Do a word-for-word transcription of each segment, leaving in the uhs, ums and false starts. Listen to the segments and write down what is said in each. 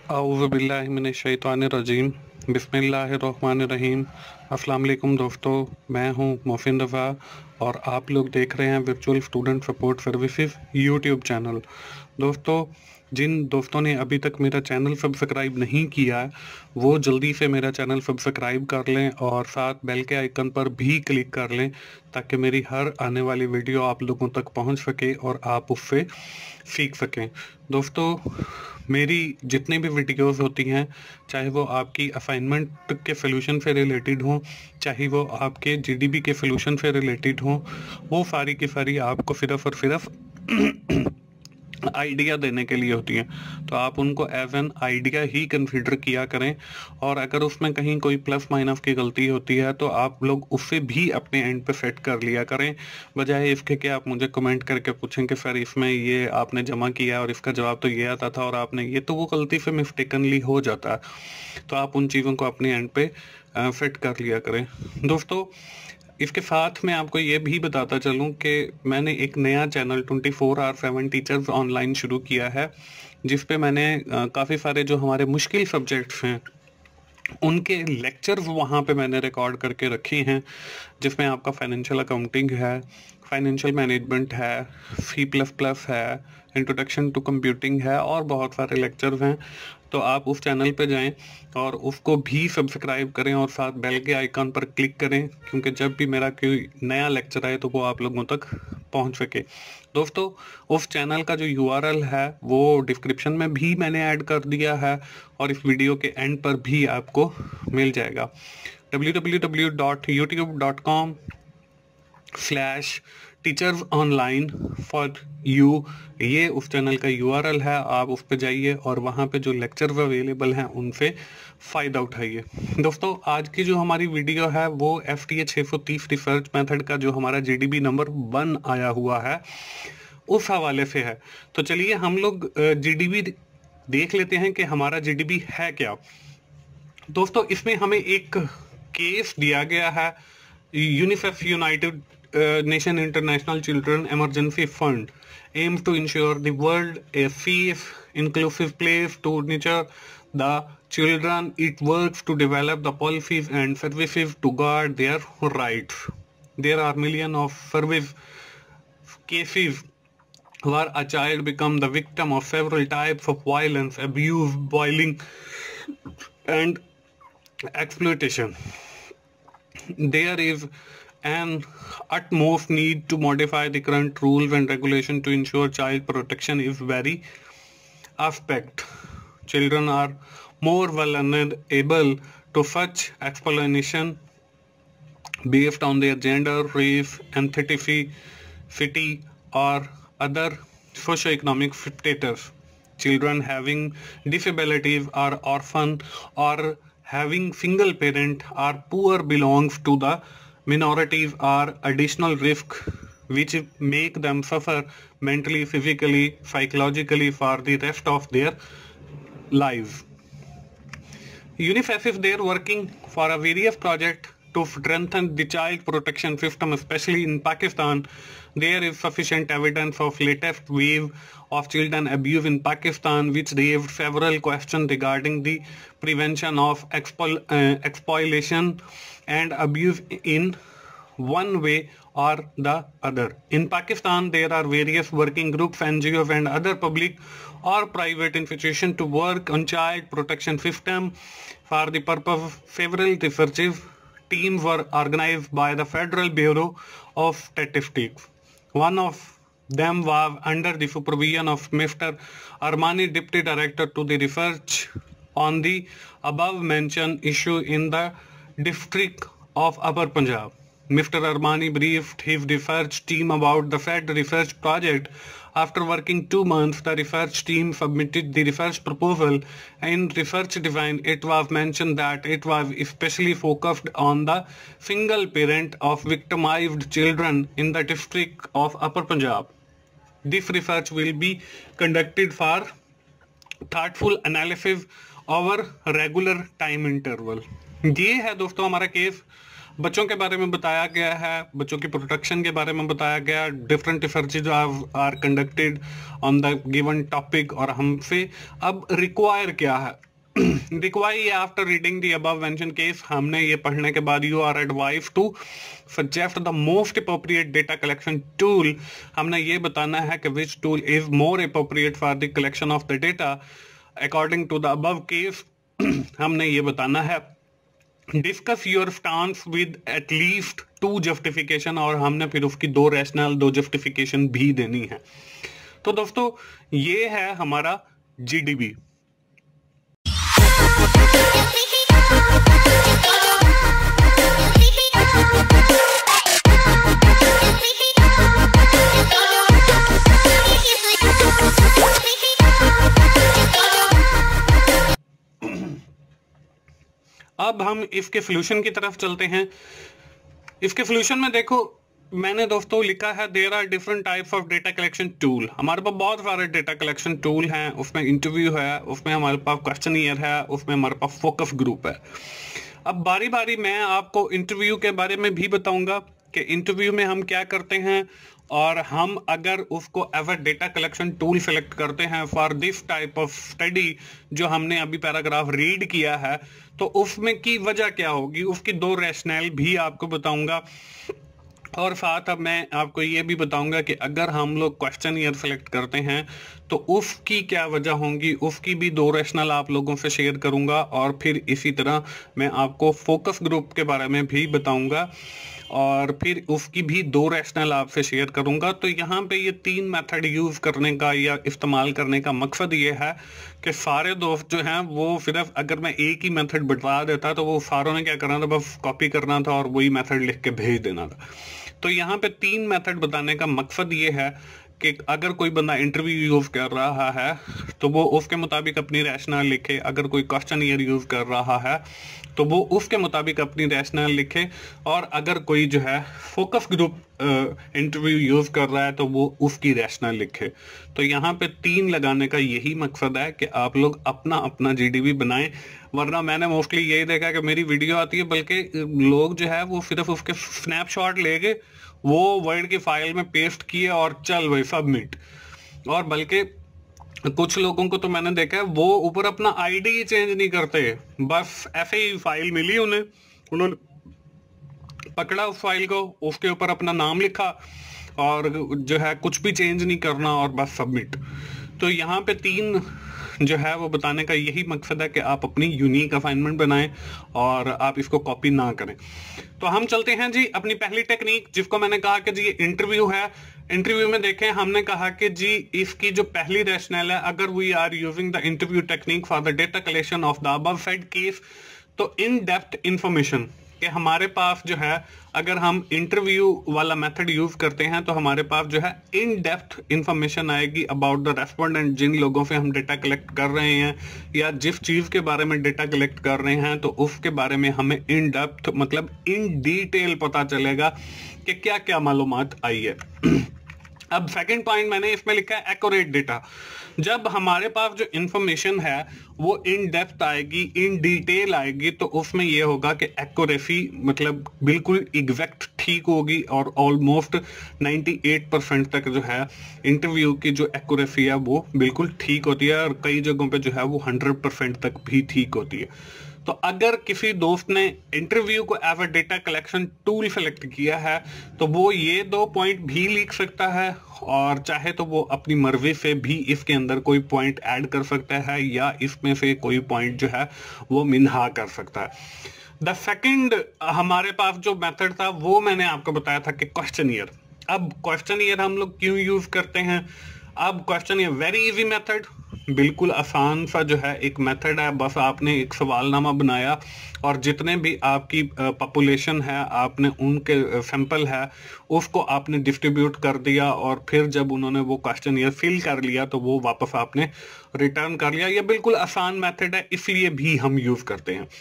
औज़ु बिल्लाहि मिनश्शैतानिर्रजीम बिस्मिल्लाहिर्रहमानिर्रहीम। अस्सलाम वालेकुम दोस्तों, मैं हूं मोहसिन रज़ा और आप लोग देख रहे हैं virtual student support services YouTube channel. दोस्तों, जिन दोस्तों ने अभी तक मेरा चैनल सब्सक्राइब नहीं किया है वो जल्दी से मेरा चैनल सब्सक्राइब कर लें और साथ बेल के आइकन पर भी क्लिक कर लें ताकि मेरी हर आने वाली वीडियो आप लोगों तक पहुंच सके और आप उससे सीख सकें। दोस्तों, मेरी जितनी भी वीडियोस होती हैं, चाहे वो आपकी असाइनमेंट के सोल्यूशन से रिलेटेड हों, चाहे वो आपके जीडीबी के सोल्यूशन से रिलेटेड हों, वो सारी की सारी आपको सिर्फ और सिर्फ आइडिया देने के लिए होती हैं। तो आप उनको एज एन आइडिया ही कंसीडर किया करें और अगर उसमें कहीं कोई प्लस माइनस की गलती होती है तो आप लोग उससे भी अपने एंड पे सेट कर लिया करें, बजाय इसके कि आप मुझे कमेंट करके पूछें कि सर इसमें ये आपने जमा किया और इसका जवाब तो ये आता था और आपने ये, तो वो गलती से मिस्टेकनली हो जाता है। तो आप उन चीज़ों को अपने एंड पे सेट कर लिया करें। दोस्तों, इसके साथ मैं आपको ये भी बताता चलूं कि मैंने एक नया channel twenty four hour seven teachers online शुरू किया है, जिस पे मैंने काफ़ी सारे जो हमारे मुश्किल सब्जेक्ट्स हैं उनके लेक्चर्स वहाँ पे मैंने रिकॉर्ड करके रखे हैं, जिसमें आपका फाइनेंशियल अकाउंटिंग है, फाइनेंशियल मैनेजमेंट है, सी प्लस प्लस है, इंट्रोडक्शन टू कंप्यूटिंग है और बहुत सारे लेक्चर्स हैं। तो आप उस चैनल पे जाएं और उसको भी सब्सक्राइब करें और साथ बेल के आइकन पर क्लिक करें, क्योंकि जब भी मेरा कोई नया लेक्चर आए तो वो आप लोगों तक पहुंच सके। दोस्तों, उस चैनल का जो यूआरएल है वो डिस्क्रिप्शन में भी मैंने ऐड कर दिया है और इस वीडियो के एंड पर भी आपको मिल जाएगा। W W W dot YouTube dot com slash teachers online for you, ये उस चैनल का यूआरएल है। आप उस पर जाइए और वहाँ पे जो लेक्चर्स अवेलेबल हैं उनसे फ़ायदा उठाइए। दोस्तों, आज की जो हमारी वीडियो है वो S T A six thirty research method का जो हमारा जीडीबी नंबर वन आया हुआ है उस हवाले से है। तो चलिए हम लोग जीडीबी देख लेते हैं कि हमारा जीडीबी है क्या। दोस्तों, इसमें हमें एक केस दिया गया है, UNICEF United Nation International Children Emergency Fund aims to ensure the world a safe, inclusive place to nurture the children. It works to develop the policies and services to guard their rights. There are millions of service cases where a child becomes the victim of several types of violence, abuse, bullying, and exploitation. There is an utmost need to modify the current rules and regulation to ensure child protection is very aspect. Children are more vulnerable to such exploitation based on their gender, race, ethnicity, or other socioeconomic status. Children having disabilities are orphan or having single parent or poor belongs to the minorities are additional risk which make them suffer mentally, physically, psychologically for the rest of their lives. UNICEF is there working for a various project to strengthen the child protection system, especially in Pakistan. There is sufficient evidence of latest wave of children abuse in Pakistan, which raised several questions regarding the prevention of expol uh, exploitation and abuse in one way or the other. In Pakistan, there are various working groups, N G Os, and other public or private institutions to work on child protection system. For the purpose, several research teams were organized by the Federal Bureau of Statistics. One of them was under the supervision of Mister Armani, Deputy Director to the research on the above-mentioned issue in the district of Upper Punjab. Mister Armani briefed his research team about the said research project. After working two months, the research team submitted the research proposal. In research design, it was mentioned that it was especially focused on the single parent of victimized children in the district of Upper Punjab. This research will be conducted for thoughtful analysis over regular time interval. ये है दोस्तों हमारा case. बच्चों के बारे में बताया गया है, बच्चों की प्रोटेक्शन के बारे में बताया गया, different researches are conducted on the given topic, और हमसे अब रिक्वायर क्या है। Require after reading the above mentioned case, हमने ये पढ़ने के बाद you are advised to suggest the most appropriate data collection tool. हमने ये बताना है कि which tool is more appropriate for the collection of the data according to the above case. हमने ये बताना है discuss your stance with at least two justification, और हमने फिर उसकी दो रैशनल दो जस्टिफिकेशन भी देनी है। तो दोस्तों ये है हमारा जीडीबी। अब हम इसके सोल्यूशन की तरफ चलते हैं। इसके सोल्यूशन में देखो मैंने दोस्तों लिखा है there are different types of data collection tool. हमारे पास बहुत सारे डेटा कलेक्शन टूल हैं, उसमें इंटरव्यू है, उसमें हमारे पास क्वेश्चनियर है, उसमें हमारे पास फोकस ग्रुप है। अब बारी बारी मैं आपको इंटरव्यू के बारे में भी बताऊंगा कि इंटरव्यू में हम क्या करते हैं, और हम अगर उसको ever data collection tool select करते हैं for this type of study जो हमने अभी पैराग्राफ रीड किया है, तो उसमें की वजह क्या होगी, उसकी दो रैशनल भी आपको बताऊंगा। और साथ अब मैं आपको ये भी बताऊंगा कि अगर हम लोग क्वेश्चन ईयर सेलेक्ट करते हैं तो उसकी क्या वजह होंगी, उसकी भी दो रैशनल आप लोगों से शेयर करूंगा। और फिर इसी तरह मैं आपको फोकस ग्रुप के बारे में भी बताऊंगा और फिर उसकी भी दो रैशनल आपसे शेयर करूंगा। तो यहाँ पे ये तीन मेथड यूज करने का या इस्तेमाल करने का मकसद ये है कि सारे दोस्त जो हैं वो सिर्फ अगर मैं एक ही मेथड बता देता तो वो सारों ने क्या करना था, बस कॉपी करना था और वही मेथड लिख के भेज देना था। तो यहाँ पे तीन मेथड बताने का मकसद ये है कि अगर कोई बंदा इंटरव्यू यूज कर रहा है तो वो उसके मुताबिक अपनी रैशनल लिखे, अगर कोई क्वेश्चन ईयर यूज कर रहा है तो वो उसके मुताबिक अपनी रैशनल लिखे, और अगर कोई जो है फोकस ग्रुप इंटरव्यू यूज कर रहा है तो वो उसकी रैशनल लिखे। तो यहाँ पे तीन लगाने का यही मकसद है कि आप लोग अपना अपना जीडीबी बनाएं। वरना मैंने मोस्टली यही देखा कि मेरी वीडियो आती है बल्कि लोग जो है वो सिर्फ उसके स्नैपशॉट ले गए, वो वर्ड की फाइल में पेस्ट किए और चल भाई सबमिट। और बल्कि कुछ लोगों को तो मैंने देखा है वो ऊपर अपना आईडी ही चेंज नहीं करते, बस ऐसे ही फाइल मिली उन्हें, उन्होंने पकड़ा उस फाइल को, उसके ऊपर अपना नाम लिखा और जो है कुछ भी चेंज नहीं करना और बस सबमिट। तो यहाँ पे तीन जो है वो बताने का यही मकसद है कि आप अपनी यूनिक असाइनमेंट बनाएं और आप इसको कॉपी ना करें। तो हम चलते हैं जी अपनी पहली टेक्निक, जिसको मैंने कहा कि जी ये इंटरव्यू है। इंटरव्यू में देखें हमने कहा कि जी इसकी जो पहली रैशनल है, अगर we are using the interview technique for the data collection of the above cited case, तो इन डेप्थ इंफॉर्मेशन कि हमारे पास जो है अगर हम इंटरव्यू वाला मेथड यूज करते हैं तो हमारे पास जो है इन डेप्थ इंफॉर्मेशन आएगी अबाउट द रेस्पोंडेंट, जिन लोगों से हम डेटा कलेक्ट कर रहे हैं या जिस चीज के बारे में डेटा कलेक्ट कर रहे हैं, तो उसके बारे में हमें इन डेप्थ मतलब इन डिटेल पता चलेगा कि क्या क्या मालूमात आई है। अब सेकंड पॉइंट मैंने इसमें लिखा है एक्यूरेट डेटा। जब हमारे पास जो इंफॉर्मेशन है वो इन डेप्थ आएगी, इन डिटेल आएगी, तो उसमें यह होगा कि एक्यूरेसी मतलब बिल्कुल एग्जैक्ट ठीक होगी और ऑलमोस्ट अट्ठानवे परसेंट तक जो है इंटरव्यू की जो एक्यूरेसी है वो बिल्कुल ठीक होती है, और कई जगहों पे जो है वो सौ परसेंट तक भी ठीक होती है। तो अगर किसी दोस्त ने इंटरव्यू को as a data collection tool select किया है तो वो ये दो पॉइंट भी लिख सकता है, और चाहे तो वो अपनी मर्जी से भी इसके अंदर कोई पॉइंट ऐड कर सकता है या इसमें से कोई पॉइंट जो है वो मिन्हा कर सकता है। द सेकंड हमारे पास जो मेथड था वो मैंने आपको बताया था कि क्वेश्चनियर। अब क्वेश्चनियर हम लोग क्यों यूज करते हैं? अब क्वेश्चनियर वेरी इजी मेथड, बिल्कुल आसान सा जो है एक मेथड है। बस आपने एक सवालनामा बनाया और जितने भी आपकी पॉपुलेशन है आपने उनके सैंपल है उसको आपने डिस्ट्रीब्यूट कर दिया, और फिर जब उन्होंने वो क्वेश्चन ये फिल कर लिया तो वो वापस आपने रिटर्न कर लिया। ये बिल्कुल आसान मेथड है, इसलिए भी हम यूज करते हैं।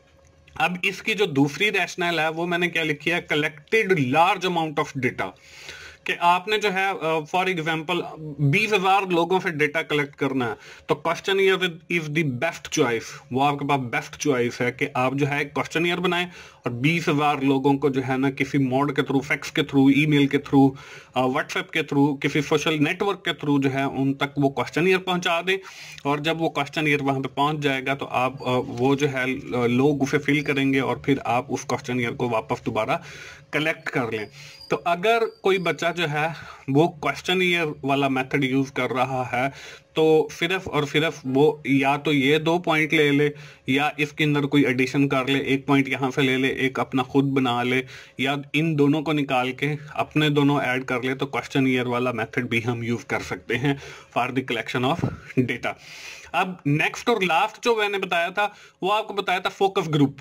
अब इसकी जो दूसरी रैशनल है वो मैंने क्या लिखी है, collected large amount of data, कि आपने जो है फॉर एग्जांपल बीस हजार लोगों से डेटा कलेक्ट करना है, तो questionnaire is the best choice. वो आपके पास बेस्ट चॉइस है कि आप जो है क्वेश्चनियर बनाएं और बीस हजार लोगों को जो है ना किसी मोड के थ्रू, फैक्स के थ्रू, ईमेल के थ्रू, व्हाट्सएप के थ्रू, किसी सोशल नेटवर्क के थ्रू जो है उन तक वो क्वेश्चनियर पहुंचा दें। और जब वो क्वेश्चनियर वहां पे पहुंच जाएगा तो आप वो जो है लोग उसे फिल करेंगे और फिर आप उस क्वेश्चनियर को वापस दोबारा कलेक्ट कर लें। तो अगर कोई बच्चा जो है वो क्वेश्चनियर वाला मेथड यूज कर रहा है तो सिर्फ और सिर्फ वो या तो ये दो पॉइंट ले ले या इसके अंदर कोई एडिशन कर ले, एक पॉइंट यहाँ से ले ले, एक अपना खुद बना ले, या इन दोनों को निकाल के अपने दोनों ऐड कर ले, तो क्वेश्चनियर वाला मेथड भी हम यूज कर सकते हैं for the collection of data. अब नेक्स्ट और लास्ट जो मैंने बताया था वो आपको बताया था फोकस ग्रुप।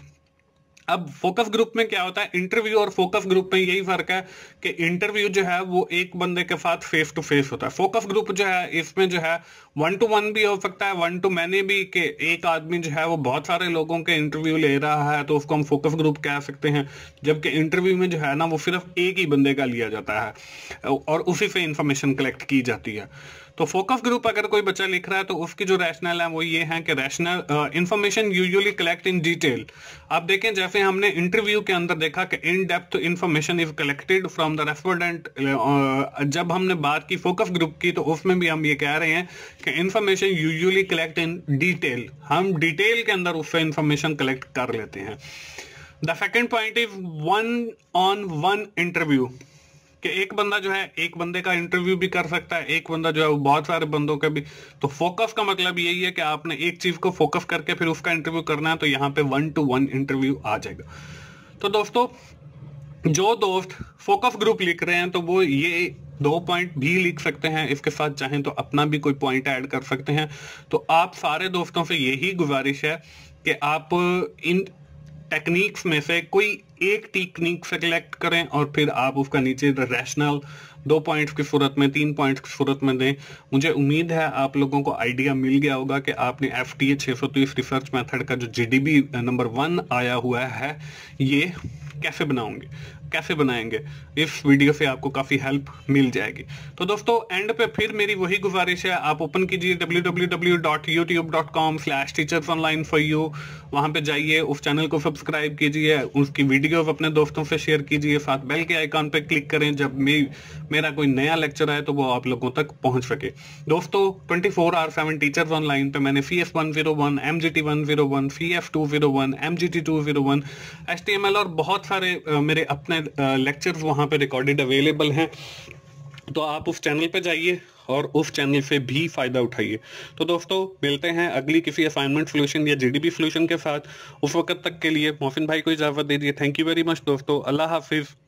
अब फोकस ग्रुप में क्या होता है, इंटरव्यू और फोकस ग्रुप में यही फर्क है कि इंटरव्यू जो है वो एक बंदे के साथ फेस टू फेस होता है। फोकस ग्रुप जो है इसमें जो है वन टू वन भी हो सकता है, वन टू मैनी भी, कि एक आदमी जो है वो बहुत सारे लोगों के इंटरव्यू ले रहा है तो उसको हम फोकस ग्रुप कह सकते हैं। जबकि इंटरव्यू में जो है ना वो सिर्फ एक ही बंदे का लिया जाता है और उसी से इंफॉर्मेशन कलेक्ट की जाती है। तो फोकस ग्रुप अगर कोई बच्चा लिख रहा है तो उसकी जो रैशनल है वो ये है कि rational information usually collect in detail. आप देखें जैसे हमने इंटरव्यू के अंदर देखा कि in depth information is collected from the respondent, जब हमने बात की फोकस ग्रुप की तो उसमें भी हम ये कह रहे हैं कि information usually collect in detail, हम डिटेल के अंदर उससे इंफॉर्मेशन कलेक्ट कर लेते हैं। The second point is one on one interview, कि एक बंदा जो है एक बंदे का इंटरव्यू भी कर सकता है, एक बंदा जो है वो बहुत सारे बंदों का भी। तो फोकस का मतलब यही है कि आपने एक चीज को फोकस करके फिर उसका इंटरव्यू करना है, तो यहाँ पे वन टू वन इंटरव्यू आ जाएगा। तो दोस्तों जो दोस्त फोकस ग्रुप लिख रहे हैं तो वो ये दो पॉइंट भी लिख सकते हैं, इसके साथ चाहें तो अपना भी कोई पॉइंट ऐड कर सकते हैं। तो आप सारे दोस्तों से यही गुजारिश है कि आप इन टेक्निक्स में से कोई एक टेक्निक सेलेक्ट करें और फिर आप उसका नीचे रैशनल दो पॉइंट्स की सूरत में, तीन पॉइंट्स की सूरत में दें। मुझे उम्मीद है आप लोगों को आइडिया मिल गया होगा कि आपने एफ टी ए छह सौ तीस रिसर्च मेथड का जो G D B number one आया हुआ है ये कैसे बनाओगे, कैसे बनाएंगे। इस वीडियो से आपको काफी हेल्प मिल जाएगी। तो दोस्तों एंड पे फिर मेरी वही गुजारिश है, आप ओपन कीजिए W W W dot YouTube dot com slash teachers online for you, वहां पे जाइए, उस चैनल को सब्सक्राइब कीजिए, उसकी वीडियो अपने दोस्तों से शेयर कीजिए, साथ बेल के आइकॉन पे क्लिक करें जब मे, मेरा कोई नया लेक्चर आए तो वो आप लोगों तक पहुंच सके। दोस्तों twenty four hour seven teachers online पे मैंने C S one zero one, M G T one zero one, C F two zero one, M G T two zero one, H T M L और बहुत सारे uh, मेरे अपने lectures वहां पे recorded available हैं। तो आप उस चैनल पे जाइए और उस चैनल से भी फायदा उठाइए। तो दोस्तों मिलते हैं अगली किसी असाइनमेंट सोल्यूशन या जीडीबी सोल्यूशन के साथ। उस वक्त तक के लिए मोहसिन भाई को इजाजत दीजिए। थैंक यू वेरी मच दोस्तों, अल्लाह हाफिज।